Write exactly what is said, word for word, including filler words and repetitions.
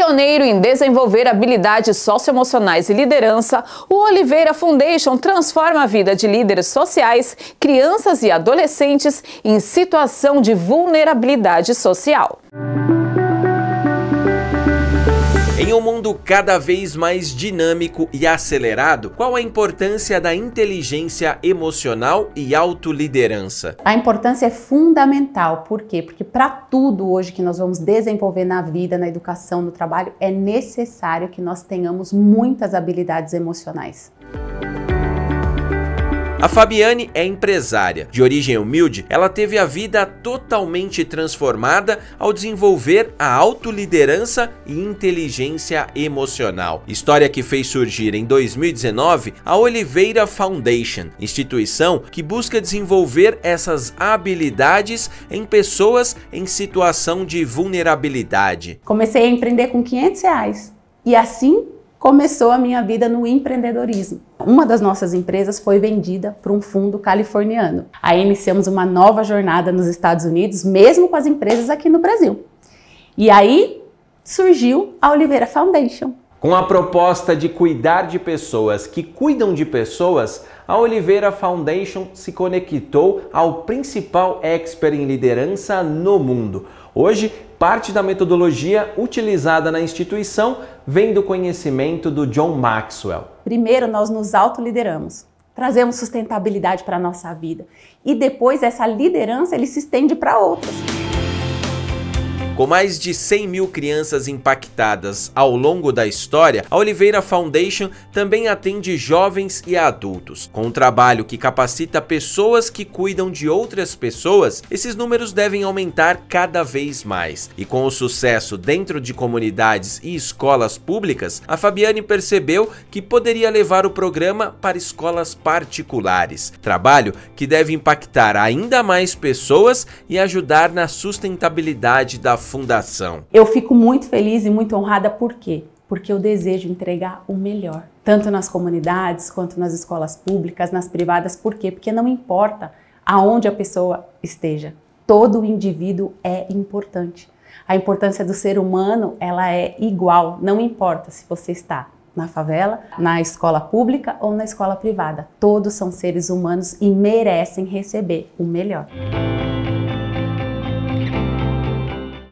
Pioneiro em desenvolver habilidades socioemocionais e liderança, o Oliveira Foundation transforma a vida de líderes sociais, crianças e adolescentes em situação de vulnerabilidade social. Em um mundo cada vez mais dinâmico e acelerado, qual a importância da inteligência emocional e autoliderança? A importância é fundamental. Por quê? Porque para tudo hoje que nós vamos desenvolver na vida, na educação, no trabalho, é necessário que nós tenhamos muitas habilidades emocionais. A Fabiane é empresária. De origem humilde, ela teve a vida totalmente transformada ao desenvolver a autoliderança e inteligência emocional. História que fez surgir em dois mil e dezenove a Oliveira Foundation, instituição que busca desenvolver essas habilidades em pessoas em situação de vulnerabilidade. Comecei a empreender com quinhentos reais e assim começou a minha vida no empreendedorismo. Uma das nossas empresas foi vendida para um fundo californiano. Aí iniciamos uma nova jornada nos Estados Unidos, mesmo com as empresas aqui no Brasil. E aí surgiu a Oliveira Foundation. Com a proposta de cuidar de pessoas que cuidam de pessoas, a Oliveira Foundation se conectou ao principal expert em liderança no mundo. Hoje, parte da metodologia utilizada na instituição vem do conhecimento do John Maxwell. Primeiro, nós nos autolideramos, trazemos sustentabilidade para a nossa vida e depois essa liderança ele se estende para outras. Com mais de cem mil crianças impactadas ao longo da história, a Oliveira Foundation também atende jovens e adultos. Com um trabalho que capacita pessoas que cuidam de outras pessoas, esses números devem aumentar cada vez mais. E com o sucesso dentro de comunidades e escolas públicas, a Fabiane percebeu que poderia levar o programa para escolas particulares. Trabalho que deve impactar ainda mais pessoas e ajudar na sustentabilidade da fundação. Eu fico muito feliz e muito honrada, por quê? Porque eu desejo entregar o melhor, tanto nas comunidades quanto nas escolas públicas, nas privadas. Por quê? Porque não importa aonde a pessoa esteja, todo indivíduo é importante. A importância do ser humano, ela é igual, não importa se você está na favela, na escola pública ou na escola privada. Todos são seres humanos e merecem receber o melhor.